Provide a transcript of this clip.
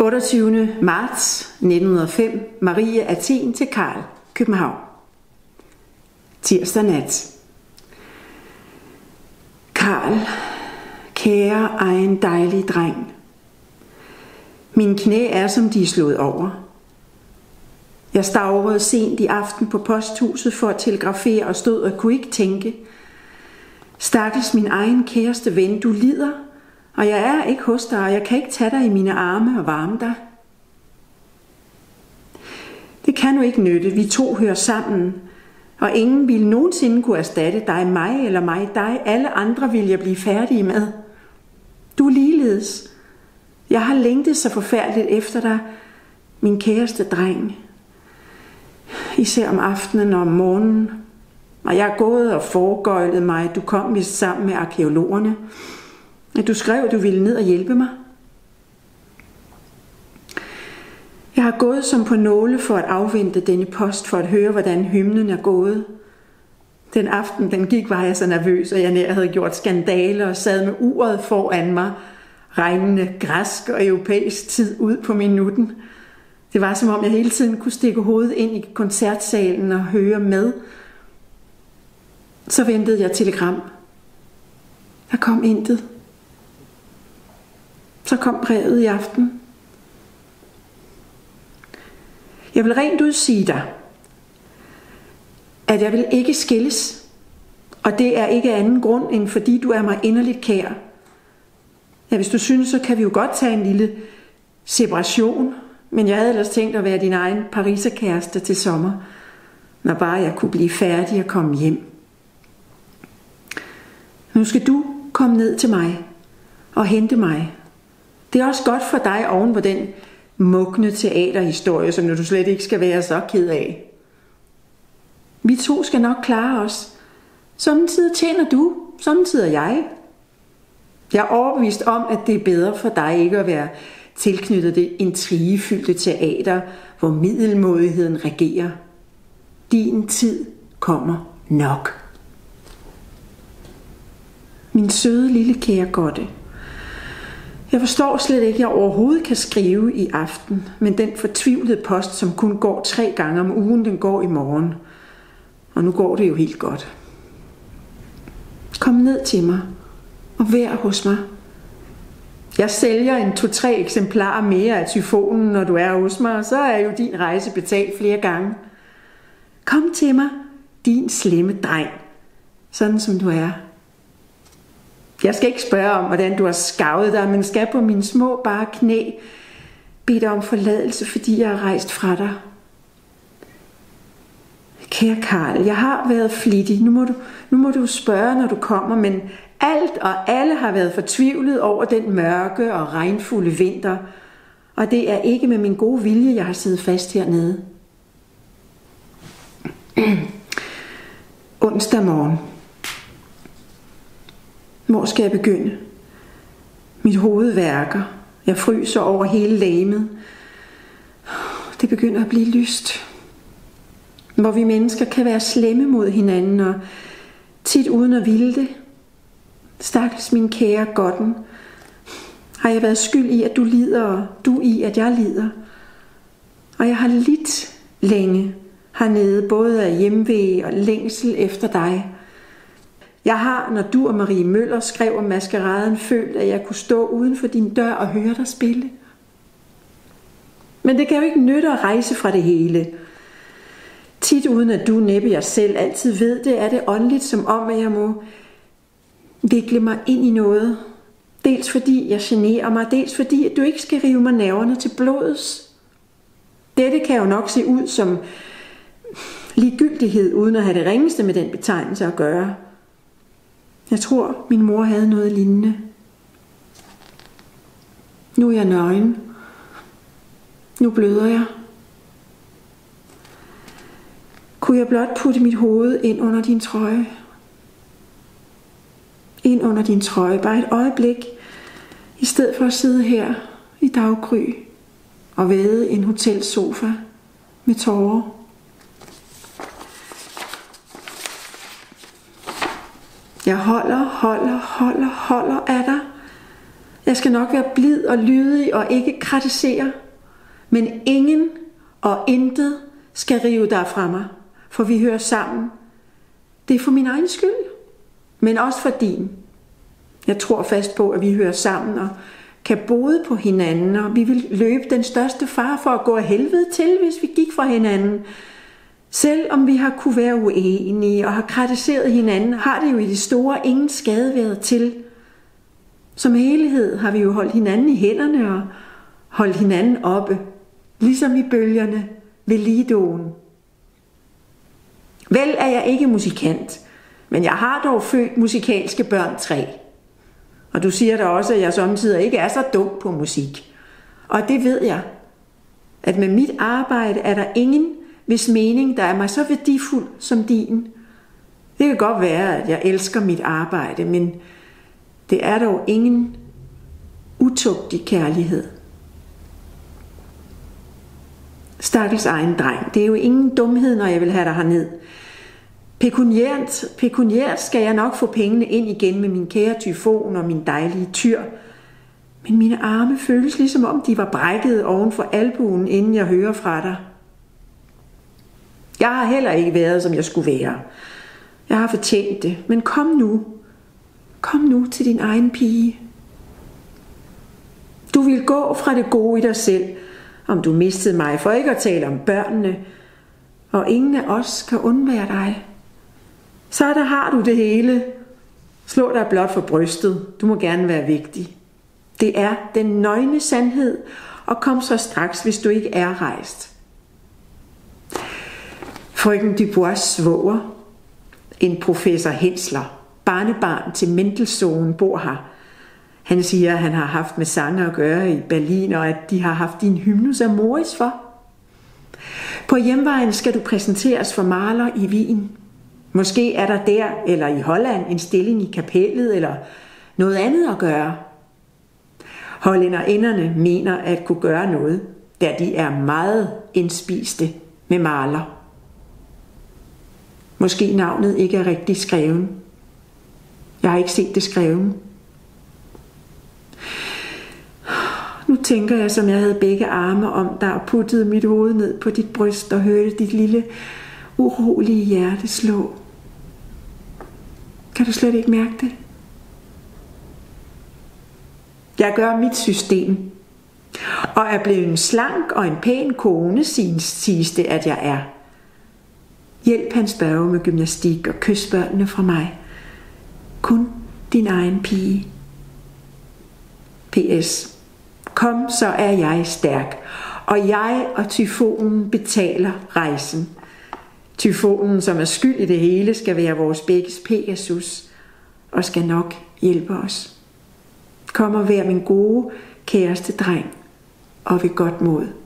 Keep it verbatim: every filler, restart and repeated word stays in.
otteogtyvende marts nitten hundrede og fem, Marie Athen til Karl, København. Tirsdag nat. Karl, kære egen dejlige dreng. Mine knæ er, som de er slået over. Jeg stavrede sent i aften på posthuset for at telegrafere og stod og kunne ikke tænke. Stakkels min egen kæreste ven, du lider, og jeg er ikke hos dig, og jeg kan ikke tage dig i mine arme og varme dig. Det kan nu ikke nytte, vi to hører sammen, og ingen ville nogensinde kunne erstatte dig, mig eller mig dig. Alle andre vil jeg blive færdig med. Du er ligeledes. Jeg har længtet så forfærdeligt efter dig, min kæreste dreng. Især om aftenen og om morgenen. Og jeg er gået og foregøjlet mig, at du kom vist sammen med arkæologerne. At du skrev, at du ville ned og hjælpe mig. Jeg har gået som på nåle for at afvente denne post, for at høre, hvordan hymnen er gået. Den aften, den gik, var jeg så nervøs, og jeg nær havde gjort skandaler og sad med uret foran mig, regnende græsk og europæisk tid ud på minutten. Det var som om, jeg hele tiden kunne stikke hovedet ind i koncertsalen og høre med. Så ventede jeg telegram. Der kom intet. Så kom brevet i aften. Jeg vil rent ud sige dig, at jeg vil ikke skilles, og det er ikke anden grund, end fordi du er mig inderligt kær. Ja, hvis du synes, så kan vi jo godt tage en lille separation, men jeg havde ellers tænkt at være din egen pariserkæreste til sommer, når bare jeg kunne blive færdig og komme hjem. Nu skal du komme ned til mig og hente mig. Det er også godt for dig oven på den mugne teaterhistorie, som du slet ikke skal være så ked af. Vi to skal nok klare os. Samtidig tjener du, samtidig jeg. Jeg er overbevist om, at det er bedre for dig ikke at være tilknyttet det intrigefyldte teater, hvor middelmådigheden regerer. Din tid kommer nok. Min søde lille kære Godte. Jeg forstår slet ikke, at jeg overhovedet kan skrive i aften, men den fortvivlede post, som kun går tre gange om ugen, den går i morgen. Og nu går det jo helt godt. Kom ned til mig og vær hos mig. Jeg sælger en to-tre eksemplarer mere af tyfonen, når du er hos mig, og så er jo din rejse betalt flere gange. Kom til mig, din slemme dreng, sådan som du er. Jeg skal ikke spørge om, hvordan du har skavet dig, men skal på mine små bare knæ bede dig om forladelse, fordi jeg har rejst fra dig. Kære Karl, jeg har været flittig. Nu må, du, nu må du spørge, når du kommer, men alt og alle har været fortvivlet over den mørke og regnfulde vinter, og det er ikke med min gode vilje, jeg har siddet fast hernede. Onsdag morgen. Hvor skal jeg begynde? Mit hoved værker. Jeg fryser over hele legemet. Det begynder at blive lyst. Hvor vi mennesker kan være slemme mod hinanden, og tit uden at ville det. Stakkels min kære Godten. Har jeg været skyld i, at du lider, og du i, at jeg lider. Og jeg har lidt længe hernede, både af hjemvæg og længsel efter dig. Jeg har, når du og Marie Møller skrev om maskeraden, følt, at jeg kunne stå uden for din dør og høre dig spille. Men det kan jo ikke nytte at rejse fra det hele. Tit uden at du næppe jeg selv altid ved det, er det åndeligt som om, at jeg må vikle mig ind i noget. Dels fordi jeg generer mig, dels fordi at du ikke skal rive mig nerverne til blods. Dette kan jo nok se ud som ligegyldighed, uden at have det ringeste med den betegnelse at gøre. Jeg tror, min mor havde noget lignende. Nu er jeg nøgen. Nu bløder jeg. Kunne jeg blot putte mit hoved ind under din trøje? Ind under din trøje, bare et øjeblik, i stedet for at sidde her i daggry og væde en hotelsofa med tårer. Jeg holder, holder, holder, holder af dig. Jeg skal nok være blid og lydig og ikke kritisere. Men ingen og intet skal rive dig fra mig, for vi hører sammen. Det er for min egen skyld, men også for din. Jeg tror fast på, at vi hører sammen og kan bode på hinanden, og vi vil løbe den største fare for at gå af helvede til, hvis vi gik fra hinanden. Selvom vi har kunne være uenige og har kritiseret hinanden, har det jo i det store ingen skade været til. Som helhed har vi jo holdt hinanden i hænderne og holdt hinanden oppe, ligesom i bølgerne ved Lidoen. Vel er jeg ikke musikant, men jeg har dog født musikalske børn tre. Og du siger da også, at jeg samtidig ikke er så dum på musik. Og det ved jeg, at med mit arbejde er der ingen, hvis mening, der er mig så værdifuld som din. Det kan godt være, at jeg elsker mit arbejde, men det er dog ingen utugtig kærlighed. Stakkels egen dreng, det er jo ingen dumhed, når jeg vil have dig herned. Pekuniært, pekuniært skal jeg nok få pengene ind igen med min kære Tyfon og min dejlige Tyr. Men mine arme føles ligesom om de var brækket oven for albuen, inden jeg hører fra dig. Jeg har heller ikke været, som jeg skulle være. Jeg har fortjent det, men kom nu. Kom nu til din egen pige. Du vil gå fra det gode i dig selv, om du mistede mig, for ikke at tale om børnene, og ingen af os kan undvære dig. Så der har du det hele. Slå dig blot for brystet. Du må gerne være vigtig. Det er den nøgne sandhed, og kom så straks, hvis du ikke er rejst. Frøken Dubois svoger, en professor Hensler, barnebarn til Mendelssohn, bor her. Han siger, at han har haft med sange at gøre i Berlin, og at de har haft din hymnus amoris for. På hjemvejen skal du præsenteres for Mahler i Wien. Måske er der der eller i Holland en stilling i kapellet eller noget andet at gøre. Hollænderne mener at kunne gøre noget, da de er meget indspiste med Mahler. Måske navnet ikke er rigtig skreven. Jeg har ikke set det skreven. Nu tænker jeg, som jeg havde begge arme om dig og puttede mit hoved ned på dit bryst og hørte dit lille urolige hjerte slå. Kan du slet ikke mærke det? Jeg gør mit system, og er blevet en slank og en pæn kone, siges det, at jeg er. Hjælp hans børge med gymnastik og kys børnene fra mig. Kun din egen pige. P S. Kom, så er jeg stærk, og jeg og Tyfonen betaler rejsen. Tyfonen, som er skyld i det hele, skal være vores begges Pegasus, og skal nok hjælpe os. Kom og vær min gode, kæreste dreng, og ved godt mod.